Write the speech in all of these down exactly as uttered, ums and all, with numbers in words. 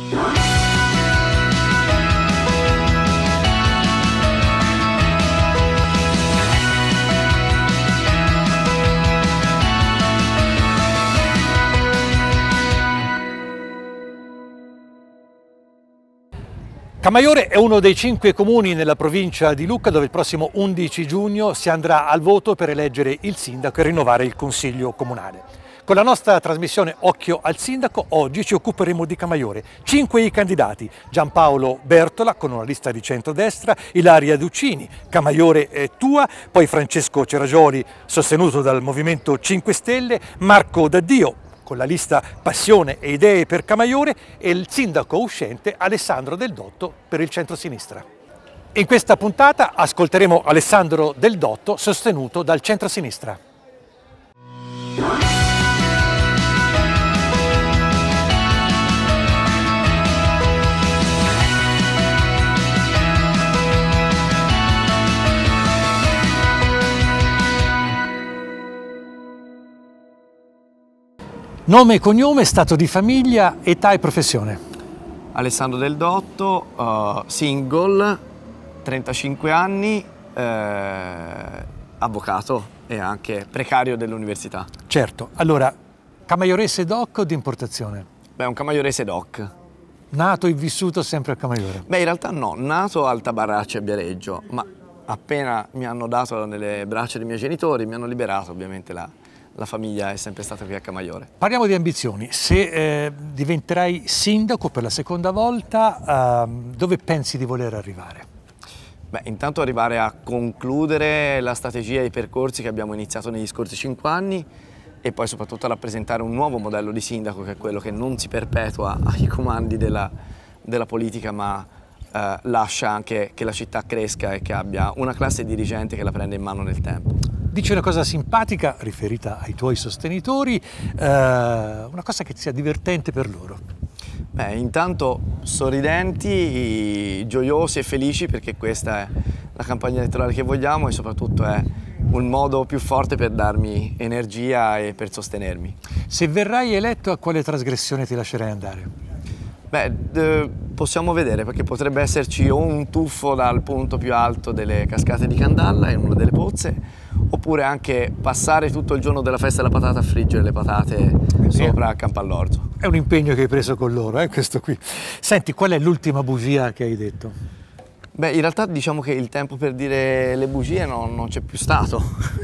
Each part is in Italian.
Camaiore è uno dei cinque comuni nella provincia di Lucca dove il prossimo undici giugno si andrà al voto per eleggere il sindaco e rinnovare il consiglio comunale. Con la nostra trasmissione Occhio al Sindaco oggi ci occuperemo di Camaiore. Cinque i candidati: Giampaolo Bertola con una lista di centrodestra, Ilaria Duccini, Camaiore è tua, poi Francesco Ceragioli sostenuto dal Movimento cinque Stelle, Marco Daddio con la lista Passione e Idee per Camaiore e il sindaco uscente Alessandro Del Dotto per il centrosinistra. In questa puntata ascolteremo Alessandro Del Dotto sostenuto dal centrosinistra. Nome e cognome, stato di famiglia, età e professione. Alessandro Del Dotto, uh, single, trentacinque anni, eh, avvocato e anche precario dell'università. Certo, allora, camaiorese doc o di importazione? Beh, un camaiorese doc. Nato e vissuto sempre a Camaiore? Beh, in realtà no, nato a Altabarraccia e Viareggio, ma appena mi hanno dato nelle braccia dei miei genitori, mi hanno liberato, ovviamente la... La famiglia è sempre stata qui a Camaiore. Parliamo di ambizioni. Se eh, diventerai sindaco per la seconda volta, eh, dove pensi di voler arrivare? Beh, intanto arrivare a concludere la strategia e i percorsi che abbiamo iniziato negli scorsi cinque anni e poi soprattutto a rappresentare un nuovo modello di sindaco che è quello che non si perpetua ai comandi della, della politica ma eh, lascia anche che la città cresca e che abbia una classe dirigente che la prende in mano nel tempo. Dici una cosa simpatica riferita ai tuoi sostenitori, eh, una cosa che sia divertente per loro. Beh, intanto sorridenti, gioiosi e felici perché questa è la campagna elettorale che vogliamo e soprattutto è un modo più forte per darmi energia e per sostenermi. Se verrai eletto, a quale trasgressione ti lascerai andare? Beh, possiamo vedere perché potrebbe esserci o un tuffo dal punto più alto delle cascate di Candalla in una delle pozze oppure anche passare tutto il giorno della festa della patata a friggere le patate sopra a Campallorzo. È un impegno che hai preso con loro, eh, questo qui. Senti, qual è l'ultima bugia che hai detto? Beh, in realtà diciamo che il tempo per dire le bugie non, non c'è più stato.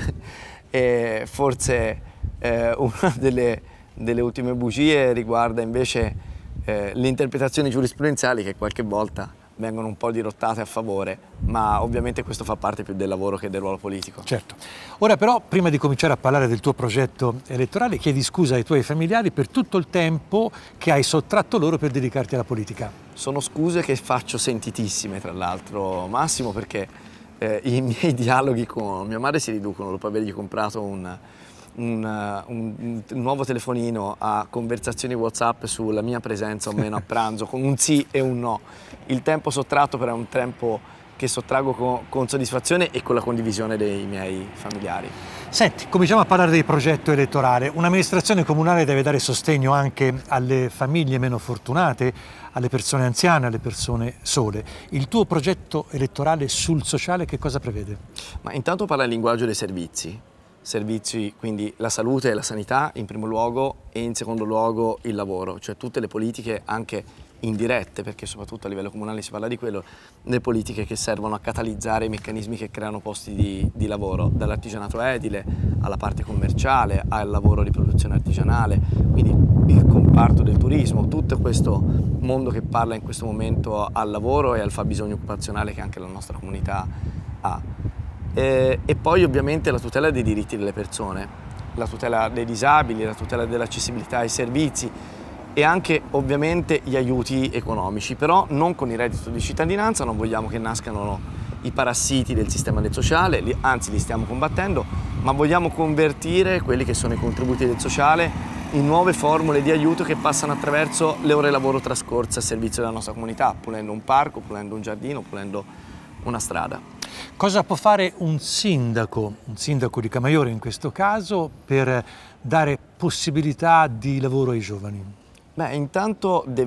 E forse eh, una delle, delle ultime bugie riguarda invece eh, le interpretazioni giurisprudenziali che qualche volta vengono un po' dirottate a favore, ma ovviamente questo fa parte più del lavoro che del ruolo politico. Certo. Ora però, prima di cominciare a parlare del tuo progetto elettorale, chiedi scusa ai tuoi familiari per tutto il tempo che hai sottratto loro per dedicarti alla politica. Sono scuse che faccio sentitissime, tra l'altro, Massimo, perché eh, i miei dialoghi con mia madre si riducono dopo avergli comprato un... Un, un, un nuovo telefonino a conversazioni WhatsApp sulla mia presenza o meno a pranzo con un sì e un no. Il tempo sottratto però è un tempo che sottraggo con, con soddisfazione e con la condivisione dei miei familiari. Senti, cominciamo a parlare del progetto elettorale. Un'amministrazione comunale deve dare sostegno anche alle famiglie meno fortunate, alle persone anziane, alle persone sole. Il tuo progetto elettorale sul sociale che cosa prevede? Ma intanto parla il linguaggio dei servizi. Servizi, quindi la salute e la sanità in primo luogo e in secondo luogo il lavoro, cioè tutte le politiche anche indirette, perché soprattutto a livello comunale si parla di quello, le politiche che servono a catalizzare i meccanismi che creano posti di, di lavoro, dall'artigianato edile alla parte commerciale, al lavoro di produzione artigianale, quindi il comparto del turismo, tutto questo mondo che parla in questo momento al lavoro e al fabbisogno occupazionale che anche la nostra comunità ha. Eh, e poi ovviamente la tutela dei diritti delle persone, la tutela dei disabili, la tutela dell'accessibilità ai servizi e anche ovviamente gli aiuti economici, però non con il reddito di cittadinanza, non vogliamo che nascano i parassiti del sistema del sociale, li, anzi li stiamo combattendo, ma vogliamo convertire quelli che sono i contributi del sociale in nuove formule di aiuto che passano attraverso le ore lavoro trascorse a servizio della nostra comunità, pulendo un parco, pulendo un giardino, pulendo una strada. Cosa può fare un sindaco, un sindaco di Camaiore in questo caso, per dare possibilità di lavoro ai giovani? Beh, intanto deve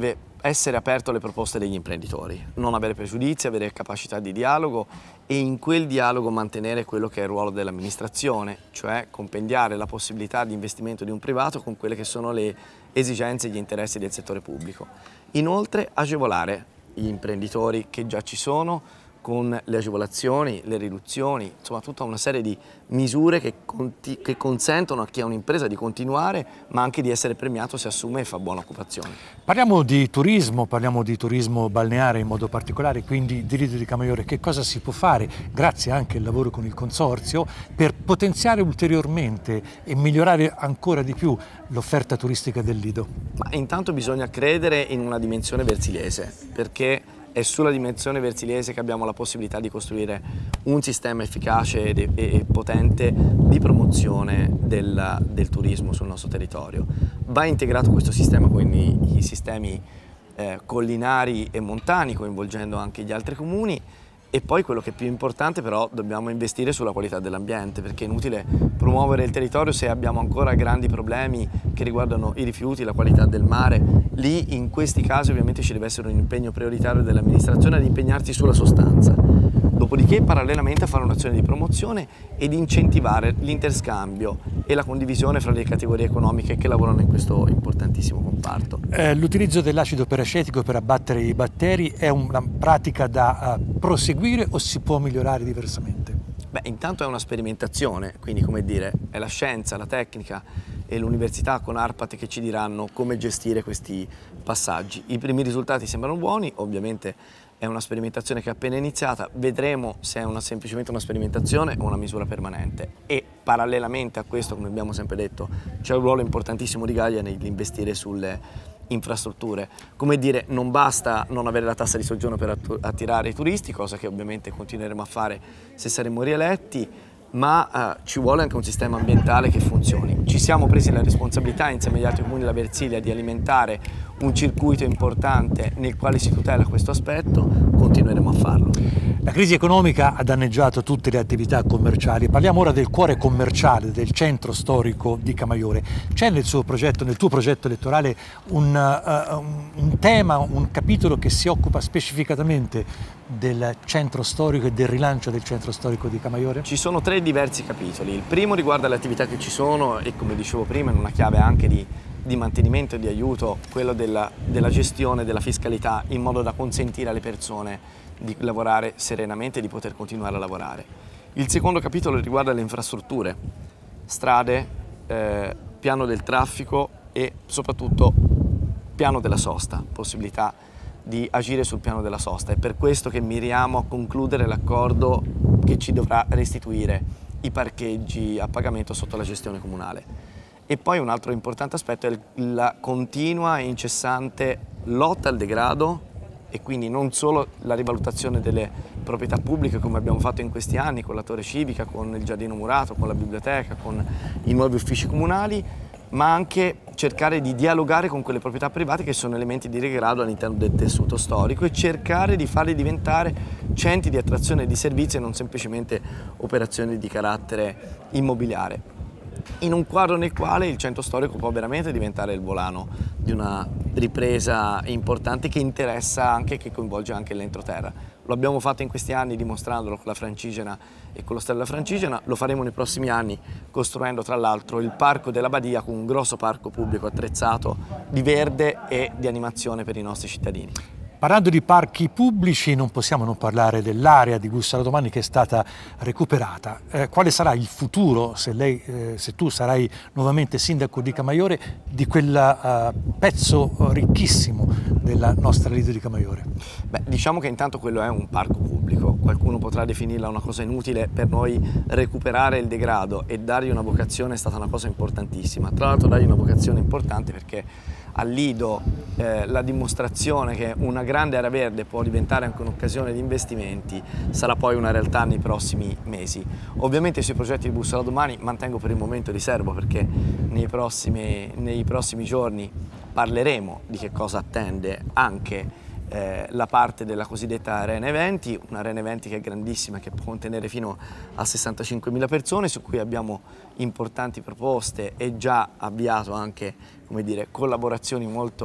essere aperto alle proposte degli imprenditori, non avere pregiudizi, avere capacità di dialogo e in quel dialogo mantenere quello che è il ruolo dell'amministrazione, cioè compendiare la possibilità di investimento di un privato con quelle che sono le esigenze e gli interessi del settore pubblico. Inoltre agevolare gli imprenditori che già ci sono con le agevolazioni, le riduzioni, insomma tutta una serie di misure che, che consentono a chi ha un'impresa di continuare, ma anche di essere premiato se assume e fa buona occupazione. Parliamo di turismo, parliamo di turismo balneare in modo particolare, quindi di Lido di Camaiore. Che cosa si può fare, grazie anche al lavoro con il Consorzio, per potenziare ulteriormente e migliorare ancora di più l'offerta turistica del Lido? Ma intanto bisogna credere in una dimensione versiliese, perché è sulla dimensione versiliese che abbiamo la possibilità di costruire un sistema efficace e, e potente di promozione del, del turismo sul nostro territorio. Va integrato questo sistema con i, i sistemi eh, collinari e montani, coinvolgendo anche gli altri comuni. E poi quello che è più importante però, dobbiamo investire sulla qualità dell'ambiente, perché è inutile promuovere il territorio se abbiamo ancora grandi problemi che riguardano i rifiuti, la qualità del mare. Lì in questi casi ovviamente ci deve essere un impegno prioritario dell'amministrazione ad impegnarsi sulla sostanza. Dopodiché parallelamente a fare un'azione di promozione ed incentivare l'interscambio e la condivisione fra le categorie economiche che lavorano in questo importantissimo comparto. Eh, l'utilizzo dell'acido peracetico per abbattere i batteri è una pratica da uh, proseguire o si può migliorare diversamente? Beh, intanto è una sperimentazione, quindi come dire, è la scienza, la tecnica e l'università con ARPAT che ci diranno come gestire questi passaggi. I primi risultati sembrano buoni, ovviamente è una sperimentazione che è appena iniziata, vedremo se è una, semplicemente una sperimentazione o una misura permanente e parallelamente a questo, come abbiamo sempre detto, c'è un ruolo importantissimo di Gaia nell'investire sulle infrastrutture. Come dire, non basta non avere la tassa di soggiorno per attirare i turisti, cosa che ovviamente continueremo a fare se saremo rieletti, ma eh, ci vuole anche un sistema ambientale che funzioni. Ci siamo presi la responsabilità insieme agli altri comuni della Versilia di alimentare un circuito importante nel quale si tutela questo aspetto, continueremo a farlo. La crisi economica ha danneggiato tutte le attività commerciali. Parliamo ora del cuore commerciale, del centro storico di Camaiore. C'è nel suo progetto, nel tuo progetto elettorale un, uh, un, un tema, un capitolo che si occupa specificatamente del centro storico e del rilancio del centro storico di Camaiore? Ci sono tre diversi capitoli. Il primo riguarda le attività che ci sono e, come dicevo prima, in una chiave anche di, di mantenimento e di aiuto, quello della, della gestione della fiscalità, in modo da consentire alle persone di lavorare serenamente e di poter continuare a lavorare. Il secondo capitolo riguarda le infrastrutture, strade, eh, piano del traffico e soprattutto piano della sosta, possibilità di agire sul piano della sosta. È per questo che miriamo a concludere l'accordo che ci dovrà restituire i parcheggi a pagamento sotto la gestione comunale. E poi un altro importante aspetto è la continua e incessante lotta al degrado e quindi non solo la rivalutazione delle proprietà pubbliche come abbiamo fatto in questi anni con la torre civica, con il giardino murato, con la biblioteca, con i nuovi uffici comunali, ma anche cercare di dialogare con quelle proprietà private che sono elementi di degrado all'interno del tessuto storico e cercare di farli diventare centri di attrazione e di servizi e non semplicemente operazioni di carattere immobiliare. In un quadro nel quale il centro storico può veramente diventare il volano di una ripresa importante che interessa anche, che coinvolge anche l'entroterra. Lo abbiamo fatto in questi anni dimostrandolo con la Francigena e con l'Ostello Francigena, lo faremo nei prossimi anni costruendo tra l'altro il Parco della Badia con un grosso parco pubblico attrezzato di verde e di animazione per i nostri cittadini. Parlando di parchi pubblici non possiamo non parlare dell'area di Bussara Domani che è stata recuperata. Eh, quale sarà il futuro, se, lei, eh, se tu sarai nuovamente sindaco di Camaiore, di quel uh, pezzo ricchissimo della nostra Lido di Camaiore? Beh, diciamo che intanto quello è un parco pubblico, qualcuno potrà definirla una cosa inutile, per noi recuperare il degrado e dargli una vocazione è stata una cosa importantissima. Tra l'altro dargli una vocazione importante perché al Lido eh, la dimostrazione che una grande area verde può diventare anche un'occasione di investimenti sarà poi una realtà nei prossimi mesi. Ovviamente sui progetti di Bussara Domani mantengo per il momento riservo perché nei prossimi, nei prossimi giorni parleremo di che cosa attende anche eh, la parte della cosiddetta Arena Eventi, un'Arena Eventi che è grandissima, che può contenere fino a sessantacinquemila persone, su cui abbiamo importanti proposte e già avviato anche, come dire, collaborazioni molto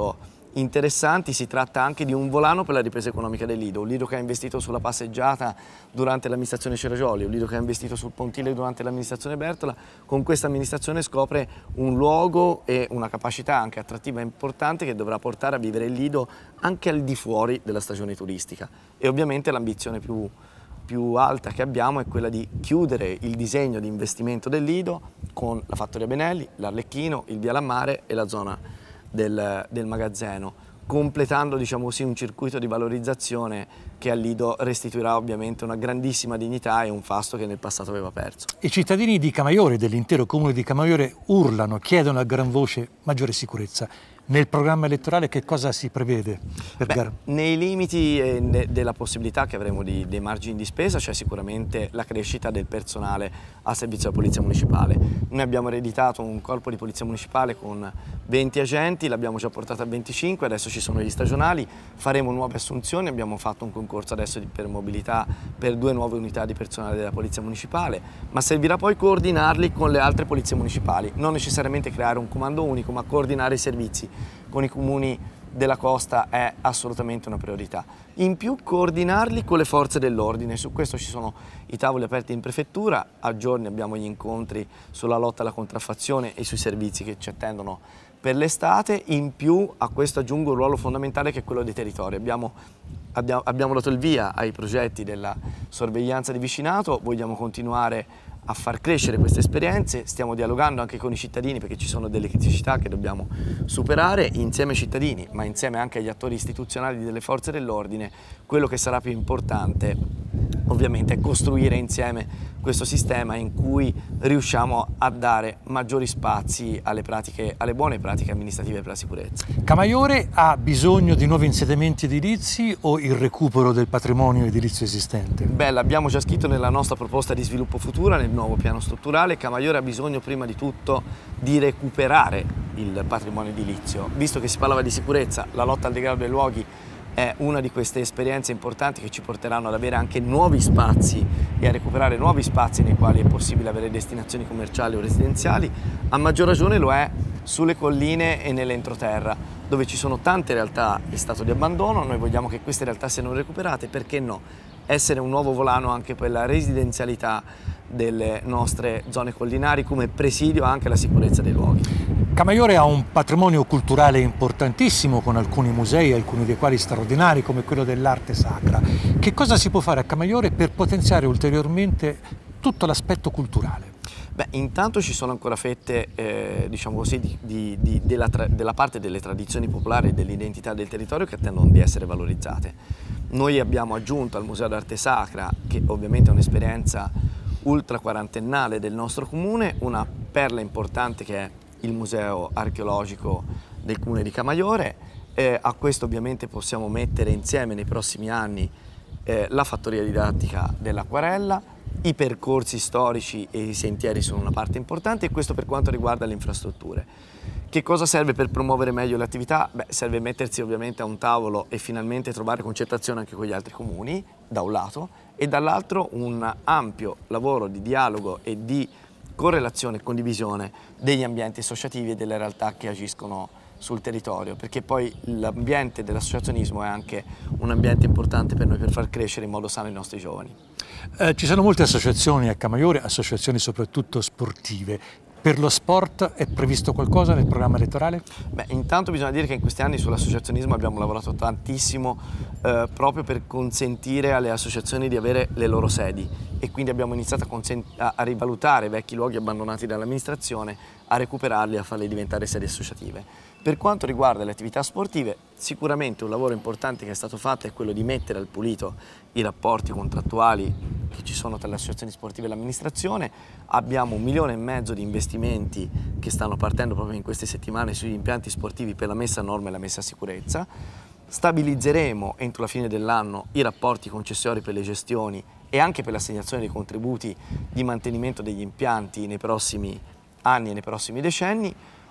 interessanti. Si tratta anche di un volano per la ripresa economica del Lido, un Lido che ha investito sulla passeggiata durante l'amministrazione Ceragioli, un Lido che ha investito sul pontile durante l'amministrazione Bertola. Con questa amministrazione scopre un luogo e una capacità anche attrattiva importante che dovrà portare a vivere il Lido anche al di fuori della stagione turistica. E ovviamente l'ambizione più, più alta che abbiamo è quella di chiudere il disegno di investimento del Lido con la Fattoria Benelli, l'Arlecchino, il Via Lammare e la zona del, del Magazzeno, completando, diciamo così, un circuito di valorizzazione che al Lido restituirà ovviamente una grandissima dignità e un fasto che nel passato aveva perso. I cittadini di Camaiore, dell'intero comune di Camaiore, urlano, chiedono a gran voce maggiore sicurezza. Nel programma elettorale che cosa si prevede? Per Beh, nei limiti eh, ne, della possibilità che avremo di, dei margini di spesa c'è sicuramente la crescita del personale a servizio della Polizia Municipale. Noi abbiamo ereditato un corpo di Polizia Municipale con venti agenti, l'abbiamo già portato a venticinque, adesso ci sono gli stagionali, faremo nuove assunzioni, abbiamo fatto un concorso adesso di, per mobilità per due nuove unità di personale della Polizia Municipale, ma servirà poi coordinarli con le altre polizie municipali, non necessariamente creare un comando unico, ma coordinare i servizi con i comuni della costa è assolutamente una priorità. In più coordinarli con le forze dell'ordine, su questo ci sono i tavoli aperti in prefettura, a giorni abbiamo gli incontri sulla lotta alla contraffazione e sui servizi che ci attendono per l'estate. In più a questo aggiungo un ruolo fondamentale che è quello dei territori. Abbiamo, abbiamo, abbiamo dato il via ai progetti della sorveglianza di vicinato, vogliamo continuare a far crescere queste esperienze, stiamo dialogando anche con i cittadini perché ci sono delle criticità che dobbiamo superare insieme ai cittadini, ma insieme anche agli attori istituzionali delle forze dell'ordine. Quello che sarà più importante ovviamente è costruire insieme questo sistema in cui riusciamo a dare maggiori spazi alle, pratiche, alle buone pratiche amministrative per la sicurezza. Camaiore ha bisogno di nuovi insediamenti edilizi o il recupero del patrimonio edilizio esistente? Beh, l'abbiamo già scritto nella nostra proposta di sviluppo futura, nel nuovo piano strutturale. Camaiore ha bisogno prima di tutto di recuperare il patrimonio edilizio. Visto che si parlava di sicurezza, la lotta al degrado dei luoghi è una di queste esperienze importanti che ci porteranno ad avere anche nuovi spazi e a recuperare nuovi spazi nei quali è possibile avere destinazioni commerciali o residenziali. A maggior ragione lo è sulle colline e nell'entroterra, dove ci sono tante realtà in stato di abbandono. Noi vogliamo che queste realtà siano recuperate, perché no? Essere un nuovo volano anche per la residenzialità delle nostre zone collinari come presidio anche alla sicurezza dei luoghi. Camaiore ha un patrimonio culturale importantissimo con alcuni musei, alcuni dei quali straordinari come quello dell'arte sacra. Che cosa si può fare a Camaiore per potenziare ulteriormente tutto l'aspetto culturale? Beh, intanto ci sono ancora fette, eh, diciamo così, di, di, di, della, della parte delle tradizioni popolari e dell'identità del territorio che attendono di essere valorizzate. Noi abbiamo aggiunto al Museo d'Arte Sacra, che ovviamente è un'esperienza ultra quarantennale del nostro comune, una perla importante che è il Museo Archeologico del Comune di Camaiore. Eh, a questo ovviamente possiamo mettere insieme nei prossimi anni eh, la fattoria didattica dell'acquarella, i percorsi storici e i sentieri sono una parte importante, e questo per quanto riguarda le infrastrutture. Che cosa serve per promuovere meglio le attività? Beh, serve mettersi ovviamente a un tavolo e finalmente trovare concertazione anche con gli altri comuni, da un lato, e dall'altro un ampio lavoro di dialogo e di correlazione e condivisione degli ambienti associativi e delle realtà che agiscono sul territorio, perché poi l'ambiente dell'associazionismo è anche un ambiente importante per noi per far crescere in modo sano i nostri giovani. Eh, ci sono molte associazioni a Camaiore, associazioni soprattutto sportive. Per lo sport è previsto qualcosa nel programma elettorale? Beh, intanto bisogna dire che in questi anni sull'associazionismo abbiamo lavorato tantissimo eh, proprio per consentire alle associazioni di avere le loro sedi, e quindi abbiamo iniziato a, a, a rivalutare vecchi luoghi abbandonati dall'amministrazione, a recuperarli e a farli diventare sedi associative. Per quanto riguarda le attività sportive, sicuramente un lavoro importante che è stato fatto è quello di mettere al pulito i rapporti contrattuali che ci sono tra le associazioni sportive e l'amministrazione. Abbiamo un milione e mezzo di investimenti che stanno partendo proprio in queste settimane sugli impianti sportivi per la messa a norma e la messa a sicurezza. Stabilizzeremo entro la fine dell'anno i rapporti concessori per le gestioni e anche per l'assegnazione dei contributi di mantenimento degli impianti nei prossimi anni e nei prossimi decenni.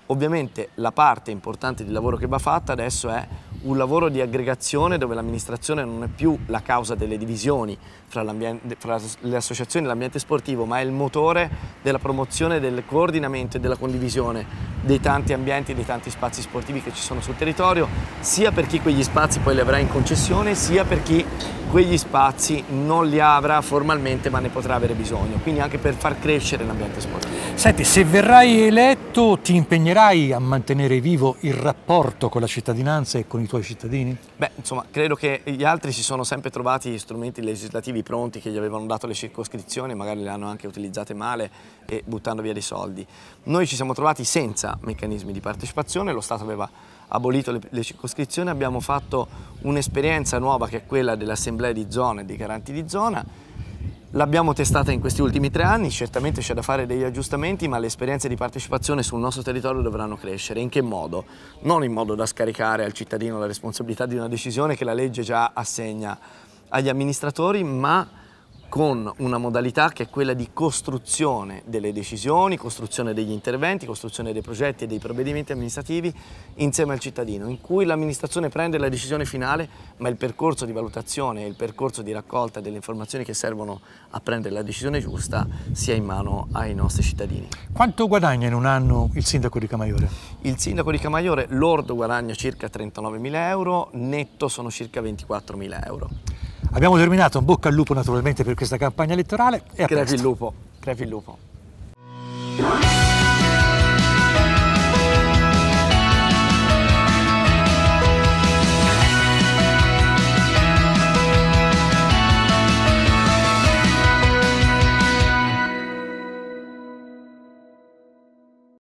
Ovviamente la parte importante di lavoro che va fatta adesso è un lavoro di aggregazione dove l'amministrazione non è più la causa delle divisioni fra, fra le associazioni e l'ambiente sportivo, ma è il motore della promozione, del coordinamento e della condivisione dei tanti ambienti e dei tanti spazi sportivi che ci sono sul territorio, sia per chi quegli spazi poi li avrà in concessione, sia per chi quegli spazi non li avrà formalmente ma ne potrà avere bisogno, quindi anche per far crescere l'ambiente sportivo. Senti, se verrai eletto ti impegnerai a mantenere vivo il rapporto con la cittadinanza e con i tuoi cittadini? Beh, insomma, credo che gli altri si sono sempre trovati strumenti legislativi pronti che gli avevano dato le circoscrizioni, magari le hanno anche utilizzate male e buttando via dei soldi. Noi ci siamo trovati senza meccanismi di partecipazione, lo Stato aveva abolito le, le circoscrizioni, abbiamo fatto un'esperienza nuova che è quella delle assemblee di zona e dei garanti di zona. L'abbiamo testata in questi ultimi tre anni, certamente c'è da fare degli aggiustamenti, ma le esperienze di partecipazione sul nostro territorio dovranno crescere. In che modo? Non in modo da scaricare al cittadino la responsabilità di una decisione che la legge già assegna agli amministratori, ma con una modalità che è quella di costruzione delle decisioni, costruzione degli interventi, costruzione dei progetti e dei provvedimenti amministrativi insieme al cittadino, in cui l'amministrazione prende la decisione finale, ma il percorso di valutazione e il percorso di raccolta delle informazioni che servono a prendere la decisione giusta sia in mano ai nostri cittadini. Quanto guadagna in un anno il sindaco di Camaiore? Il sindaco di Camaiore lordo guadagna circa trentanovemila euro, netto sono circa ventiquattromila euro. Abbiamo terminato, in bocca al lupo naturalmente per questa campagna elettorale e a Crepi presto. il lupo, crepi il lupo.